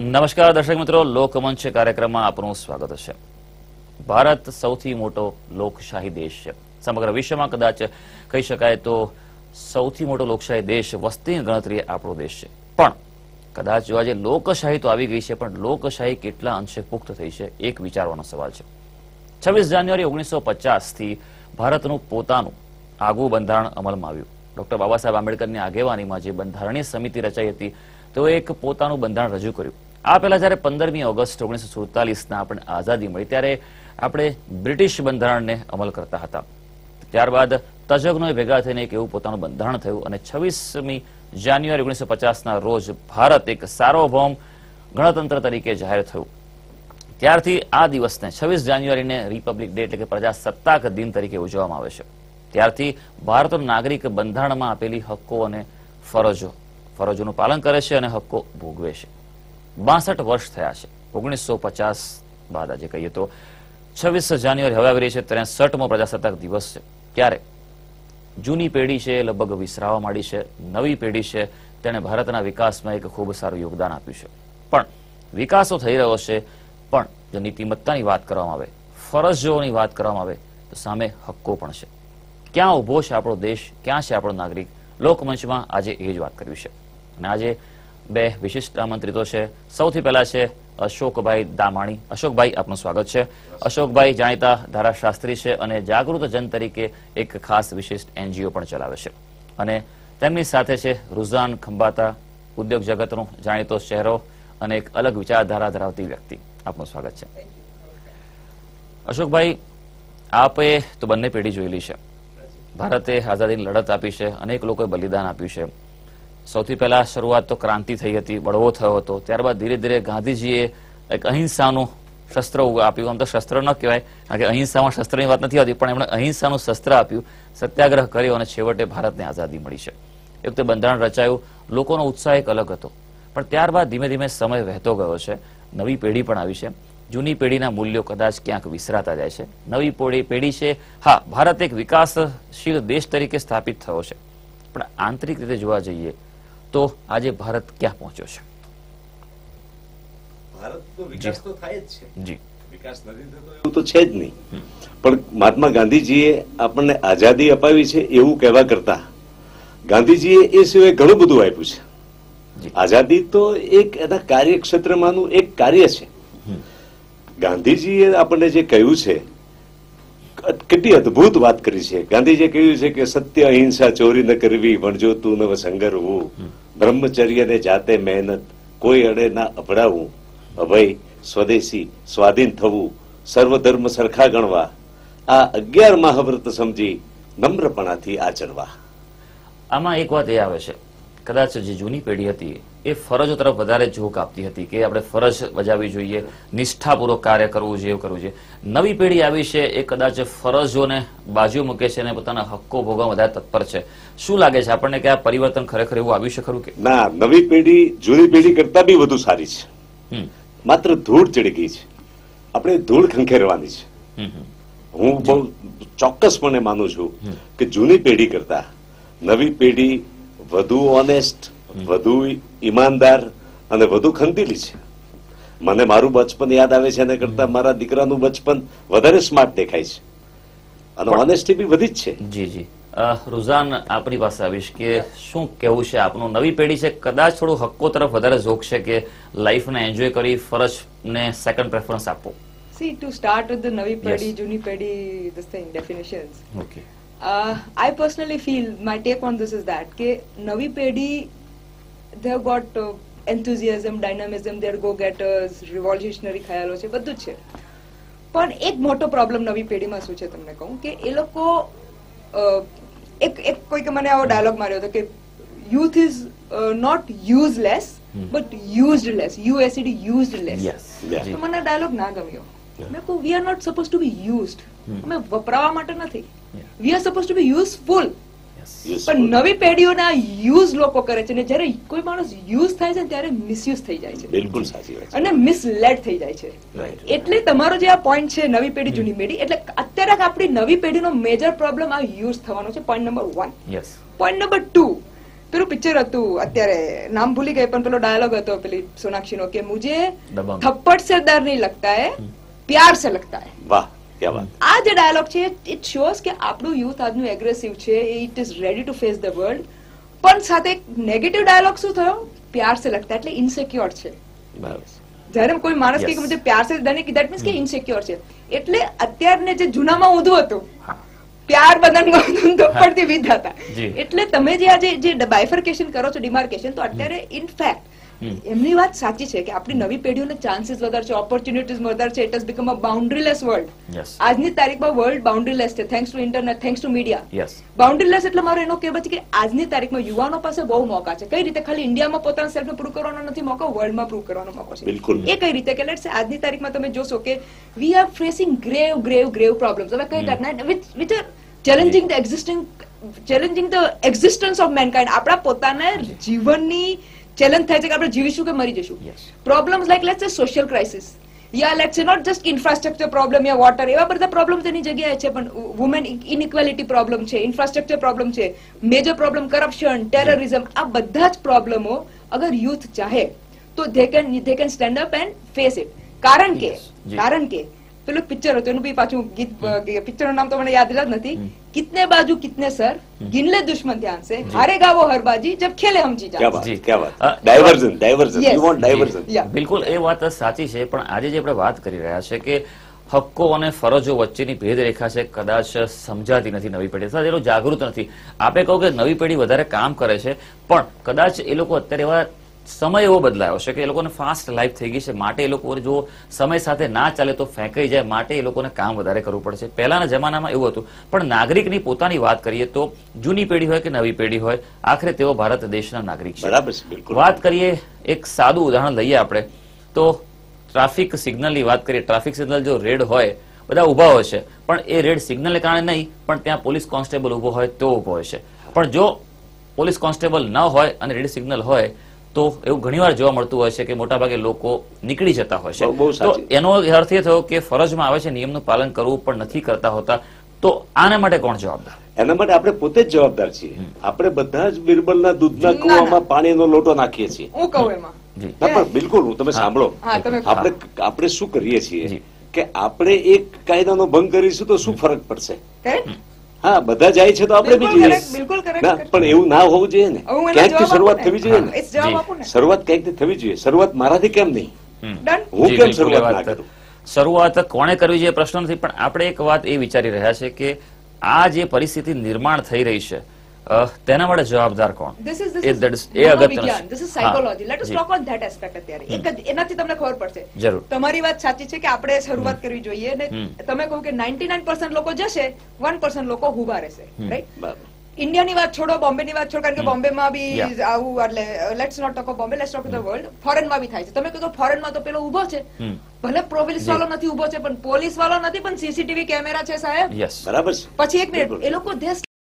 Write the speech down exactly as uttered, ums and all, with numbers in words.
નમસ્કાર દર્શક મિત્રો, લોકમંચ કાર્યક્રમમાં આપનું સ્વાગત છે. ભારત સૌથી મોટો લોકશાહી દેશ છે. સમગ્ર વિશ્વમાં કદાચ કહી શકાય તો સૌથી મોટો લોકશાહી દેશ વસ્તીની ગણતરીએ આપણો દેશ છે. પણ કદાચ જો આજે લોકશાહી તો આવી ગઈ છે, પણ લોકશાહી કેટલા અંશે પુખ્ત થઈ છે એક વિચારવાનો સવાલ છે. છવ્વીસ જાન્યુઆરી ઓગણીસો પચાસ થી ભારતનું પોતાનું આગવું બંધારણ અમલમાં આવ્યું. ડોક્ટર બાબા સાહેબ આંબેડકરની આગેવાનીમાં જે બંધારણીય સમિતિ રચાઈ હતી તેઓ એક પોતાનું બંધારણ રજૂ કર્યું. આ પહેલા જયારે પંદરમી ઓગસ્ટ ઓગણીસો સુડતાલીસના આપણે આઝાદી મળી ત્યારે આપણે બ્રિટિશ બંધારણને અમલ કરતા હતા. ત્યારબાદ તજજ્ઞોએ ભેગા થઈને એક એવું પોતાનું બંધારણ થયું અને છવ્વીસમી જાન્યુઆરી ઓગણીસો પચાસના રોજ ભારત એક સાર્વભૌમ ગણતંત્ર તરીકે જાહેર થયું. ત્યારથી આ દિવસને છવ્વીસ જાન્યુઆરીને રિપબ્લિક ડે એટલે કે પ્રજાસત્તાક દિન તરીકે ઉજવવામાં આવે છે. ત્યારથી ભારતનો નાગરિક બંધારણમાં આપેલી હક્કો અને ફરજો ફરજોનું પાલન કરે છે અને હક્કો ભોગવે છે. બાસઠ વર્ષ થયા છે. ઓગણીસો પચાસ બાદ આજે કહીએ તો છવ્વીસ જાન્યુઆરી હવે આવી રહી છે, ત્રેસઠમો પ્રજાસત્તાક દિવસ છે. ત્યારે જૂની પેઢી છે લગભગ વિસરાવા માંડી છે. નવી પેઢી છે તેણે ભારતના વિકાસમાં એક ખૂબ સારું યોગદાન આપ્યું છે. પણ વિકાસ તો થઈ રહ્યો છે, પણ જો નીતિમત્તાની વાત કરવામાં આવે, ફરજોની વાત કરવામાં આવે તો સામે હક્કો પણ છે. ક્યાં ઉભો છે આપણો દેશ, ક્યાં છે આપણો નાગરિક? લોકમંચમાં આજે એ જ વાત કરવી છે. અને આજે બે વિશિષ્ટ આમંત્રિતો છે. સૌથી પહેલા છે અશોકભાઈ દામાણી. અશોકભાઈ, આપનું સ્વાગત છે. અશોકભાઈ જાણીતા ધારાશાસ્ત્રી છે અને જાગૃત જન તરીકે એક ખાસ વિશિષ્ટ એનજીઓ પણ ચલાવે છે. અને તેમની સાથે છે રુઝાન ખંભાતા, ઉદ્યોગ જગતનો જાણીતો ચહેરો અને એક અલગ વિચારધારા ધરાવતી વ્યક્તિ. આપનું સ્વાગત છે. અશોકભાઈ, આપે તો બંને પેઢી જોયેલી છે. ભારતે આઝાદીની લડત આપી છે, અનેક લોકોએ બલિદાન આપ્યું છે. સૌથી પહેલા શરૂઆત તો ક્રાંતિ થઈ હતી, બળવો થયો હતો. ત્યારબાદ ધીરે ધીરે ગાંધીજીએ એક અહિંસાનું શસ્ત્ર આપ્યું. આમ તો શસ્ત્ર ન કહેવાય, કારણ કે અહિંસામાં શસ્ત્રની વાત નથી આવતી, પણ એમણે અહિંસાનું શસ્ત્ર આપ્યું, સત્યાગ્રહ કર્યો અને છેવટે ભારતને આઝાદી મળી છે. એ વખતે બંધારણ રચાયું, લોકોનો ઉત્સાહ એક અલગ હતો. પણ ત્યારબાદ ધીમે ધીમે સમય વહેતો ગયો છે, નવી પેઢી પણ આવી છે. જૂની પેઢીના મૂલ્યો કદાચ ક્યાંક વિસરાતા જાય છે. નવી પેઢી છે, હા, ભારત એક વિકાસશીલ દેશ તરીકે સ્થાપિત થયો છે, પણ આંતરિક રીતે જોવા જઈએ તો આજે ભારત ક્યાં પહોંચ્યો છે? ભારતનો વિકાસ તો થાય જ છે. જી, વિકાસ નથી થતો એવું તો છે જ નહીં. પણ મહાત્મા ગાંધીજીએ આપણને આઝાદી અપાવી છે એવું કહેવા કરતા ગાંધીજીએ એ સિવાય ઘણું બધું આપ્યું છે. આઝાદી તો એક એના કાર્યક્ષેત્રમાંનું એક કાર્ય છે. ગાંધીજીએ આપણને જે કહ્યું છે, કેટલી અદભુત વાત કરી છે. ગાંધીજીએ કહ્યું છે કે સત્ય, અહિંસા, ચોરી ન કરવી, વણજોતું નવ સંગરવું, બ્રહ્મચર્ય ને જાતે મહેનત, કોઈ અડે ના અભડાવું, અભય, સ્વદેશી, સ્વાધીન થવું, સર્વધર્મ સરખા ગણવા, આ અગિયાર મહાવ્રત સમજી નમ્રપણાથી આચરવા. આમાં એક વાત એ આવે છે, કદાચ જે જૂની પેઢી હતી એ ફરજો તરફ વધારે ઝોક આપતી હતી કે આપણે ફરજ બજાવવી જોઈએ, નિષ્ઠાપૂર્વક કાર્ય કરવું જોઈએ, કરવું જોઈએ. નવી પેઢી આવી છે એ કદાચ ફરજોને બાજુ મૂકે છે અને પોતાના હક્કો ભોગવવા વધારે તત્પર છે. શું લાગે છે આપણને કે આ પરિવર્તન ખરેખર એવું આવ્યું છે ખરું? કે ના, નવી પેઢી જૂની પેઢી કરતા બી વધુ સારી છે. માત્ર ધૂળ ચડી ગઈ છે, આપણે ધૂળ ખંખેરવાની છે. હું બહુ ચોક્કસપણે માનું છું કે જૂની પેઢી કરતા નવી પેઢી વધુ ઓનેસ્ટ, વધુ ઈમાનદાર અને વધુ ખંતીલી છે. મને મારું બચપન યાદ આવે છે, એના કરતા મારા દીકરાનું બચપન વધારે સ્માર્ટ દેખાય છે અને ઓનેસ્ટી બી વધી જ છે. જી જી રુઝાન, આપણી પાસે આવીશ કે શું કેવું છે આપનું? નવી પેઢી છે, કદાચ થોડું હક્કો તરફ વધારે ઝોક છે કે લાઈફને એન્જોય કરી ફરજને સેકન્ડ પ્રેફરન્સ આપો? See, to start with the Navi Pedi, yes. Juni Pedi, this thing, definitions. Okay. Uh, I personally feel, my take on this is that, ke Navi Pedi, they have got uh, enthusiasm, dynamism, they are go-getters, revolutionary khayalo છે, બધું જ છે. પણ એક મોટો problem નવી પેઢીમાં શું છે તમને કહું કે એ લોકો એક એક કોઈકે મને આવો ડાયલોગ માર્યો હતો કે youth is uh, not useless hmm. but used less, U S E D, used less. Yes. Yeah. તો મને ડાયલોગ ના ગમ્યો. મેં કહું we are not supposed to be used. અમે વપરાવા માટે નથી. We are supposed to be useful. પણ નવી પેઢીઓને આ યુઝ લોકો કરે છે ને જ્યારે કોઈ માણસ યુઝ થાય છે ત્યારે મિસયુઝ થઈ જાય છે. બિલકુલ સાચી વાત છે. અને મિસલેડ થઈ જાય છે. એટલે તમારો જે આ પોઈન્ટ છે નવી પેઢી જૂની પેઢી, એટલે અત્યારે આપણી નવી પેઢીનો મેજર પ્રોબ્લેમ આ યુઝ થવાનો છે. Point number one. Point number two, પેલું પિક્ચર હતું અત્યારે નામ ભૂલી ગઈ પણ પેલો ડાયલોગ હતો પેલી સોનાક્ષીનો કે મુજે દબંગ. થપ્પડ સે ડર નહીં લગતા હે પ્યાર સે લગતા હે. વાહ ક્યા વાત. આ જે ડાયલોગ છે ઇટ શોઝ કે આપણું યુથ આજનું એગ્રેસિવ છે, it is ready to face the world, પણ સાથે એક નેગેટિવ ડાયલોગ શું થયો, પ્યાર સે લગતા એટલે ઇનસિક્યોર છે. બરાબર. જયારે કોઈ માણસ Yes. કે મુજે પ્યાર સે ડર નહીં દેટ મીન્સ કે ઇનસિક્યોર છે. એટલે અત્યારને જે જૂનામાં ઊંધું હતું હા. પ્યાર બદન થપ્પડથી વિધ હતા. જી. એટલે તમે જે આજે જે બાયફર્કેશન કરો છો, ડિમાર્કેશન, તો અત્યારે ઇનફેક્ટ હમ. એમની વાત સાચી છે કે આપણી નવી પેઢીઓને ચાન્સીસ વધારે છે, ઓપોર્ચ્યુનિટીઝ વધારે છે. It has become a boundaryless world. Yes. આજની તારીખમાં વર્લ્ડ બાઉન્ડ્રીલેસ છે, thanks to internet, thanks to media. Yes. Boundaryless એટલે મારો એનો કહેવાય છે કે આજની તારીખમાં યુવાનો પાસે બહુ મોકા છે. કઈ રીતે? ખાલી ઇન્ડિયામાં પોતાના સેલ્ફને પ્રૂવ કરવાનો નથી મોકો, વર્લ્ડમાં પ્રૂવ કરવાનો મોકો છે. બિલકુલ. એ કઈ રીતે કે લેટ્સ સે આજની તારીખમાં તમે જોશો કે we are facing grave grave grave problems. હવે કઈ ટાઈપના which which are challenging the existing challenging the existence of mankind. આપણા પોતાના જીવનની ચેલેન્જ થાય છે કે આપણે જીવીશું કે મરી જશું. Yes. Problems like let's say social crisis, યા let's say not just infrastructure problem યા વોટર, એવા બધા પ્રોબ્લેમ્સ એની જગ્યાએ છે, પણ વુમેન ઇનઇક્વાલિટી પ્રોબ્લેમ છે, ઇન્ફ્રાસ્ટ્રક્ચર પ્રોબ્લેમ છે, મેજર પ્રોબ્લેમ કરપ્શન, ટેરરિઝમ, આ બધા જ પ્રોબ્લેમો અગર યુથ ચાહે તો they can they can stand up and face it. કારણ કે Yes. જી. કારણ કે પેલું પિક્ચર હતું એનું બી પાછું ગીત, પિક્ચરનું નામ તો મને યાદ જ નથી. કિતને બાજુ કિતને સર, ગિન લે દુશ્મન ધ્યાન સે, હારે ગાવો હર બાજી, જબ ખેલે હમ જી ક્યા જાન. વાત જી. ક્યા અ, વાત. Diversion diversion Yes. You want diversion. Yeah. બિલકુલ એ વાત સાચી છે, પણ આજે જે આપણે વાત કરી રહ્યા છે કે હક્કો અને ફરજો વચ્ચેની ભેદરેખા છે, કદાચ સમજાતી નથી નવી પેઢી, અથવા એ લોકો જાગૃત નથી. આપે કહો કે નવી પેઢી વધારે કામ કરે છે, પણ કદાચ એ લોકો અત્યારે એવા સમય એવો બદલાયો છે કે એ લોકોને ફાસ્ટ લાઈફ થઈ ગઈ છે, માટે એ લોકો જો સમય સાથે ના ચાલે તો ફેંકાઈ જાય, માટે એ લોકોને કામ વધારે કરવું પડશે. પહેલાના જમાનામાં એવું હતું. પણ નાગરિકની પોતાની વાત કરીએ તો જૂની પેઢી હોય કે નવી પેઢી હોય, આખરે તેઓ ભારત દેશના નાગરિક છે. બરાબર છે. બિલકુલ. વાત કરીએ, એક સાદું ઉદાહરણ લઈએ આપણે તો ટ્રાફિક સિગ્નલની વાત કરીએ. ટ્રાફિક સિગ્નલ જો રેડ હોય, બધા ઉભા હોય છે, પણ એ રેડ સિગ્નલને કારણે નહીં, પણ ત્યાં પોલીસ કોન્સ્ટેબલ ઉભો હોય તો ઉભો હોય છે. પણ જો પોલીસ કોન્સ્ટેબલ ન હોય અને રેડ સિગ્નલ હોય તો એવું ઘણીવાર જોવા મળતું હોય છે કે મોટાભાગે લોકો નીકળી જતા હોય છે. બહુ- બહુ તો સાચી. એનો અર્થ એ થયો કે ફરજમાં આવે છે, નિયમનું પાલન કરવું પણ નથી કરતા હોતા. તો આના માટે કોણ જવાબદાર? એના માટે આપણે પોતે જ જવાબદાર છીએ. આપણે બધા જ બિરબલના દૂધના ના, ના. કુવામાં પાણીનો લોટો નાખીએ છીએ. હું કહું એમાં જી. ના પણ બિલકુલ હું તમે સાંભળો. હા, તમે કહો. આપણે આપણે શું કરીએ છીએ જી. કે આપણે એક કાયદાનો ભંગ કરીશું તો શું ફરક પડશે? Correct? હા, બધા જાય છે તો આપણે બી બિલકુલ જઈએ. correct, બિલકુલ correct, ના, correct. પણ એવું ના હોવું જોઈએ ને. હવે હું એનો ક્યાંકથી જવાબ શરૂઆત આપું ને. થવી જોઈએ ને. હા, એ જ જવાબ જી. આપું ને. શરૂઆત ક્યાંકથી થવી જોઈએ. શરૂઆત મારાથી કેમ નહીં? હમ. Done? હું જી, કેમ બિલકુલ એ શરૂઆત વાત ના કરું? શરૂઆત કોણે કરવી જોઈએ પ્રશ્ન નથી, પણ આપણે એક વાત એ વિચારી રહ્યા છે કે આ જે પરિસ્થિતિ નિર્માણ થઈ રહી છે, અ, તેના માટે જવાબદાર કોણ? This is this A is that is- એ અગત્યનું મનોવિજ્ઞાન. છે. This is હા, psychology. Let us G. talk on that aspect અત્યારે. એક જ- એનાથી તમને ખબર પડશે. જરૂર. તમારી વાત સાચી છે કે આપણે શરૂઆત કરવી જોઈએ અને હમ. તમે કહો કે નાઇન્ટી નાઇન પર્સન્ટ લોકો જશે, વન પર્સન્ટ લોકો ઉભા રહેશે. હમ. રાઈટ? બરાબર. ઇન્ડિયાની વાત છોડો, બોમ્બેની વાત છોડો, કારણ કે હમ. બોમ્બેમાં બી Yeah. આવું એટલે let's not talk of Bombay, let's talk of the world. ફોરેનમાં બી થાય છે. તમે કહો ફોરેનમાં તો પેલો ઉભો છે, હમ. ભલે પોલીસ જી. વાળો નથી ઉભો છે, પણ પોલીસ વાળો નથી, પણ સીસીટીવી કેમેરા છે સાહેબ. યસ. બરાબર છે. પછી એક મિનિટ, બિલકુલ. એ લોકો ધે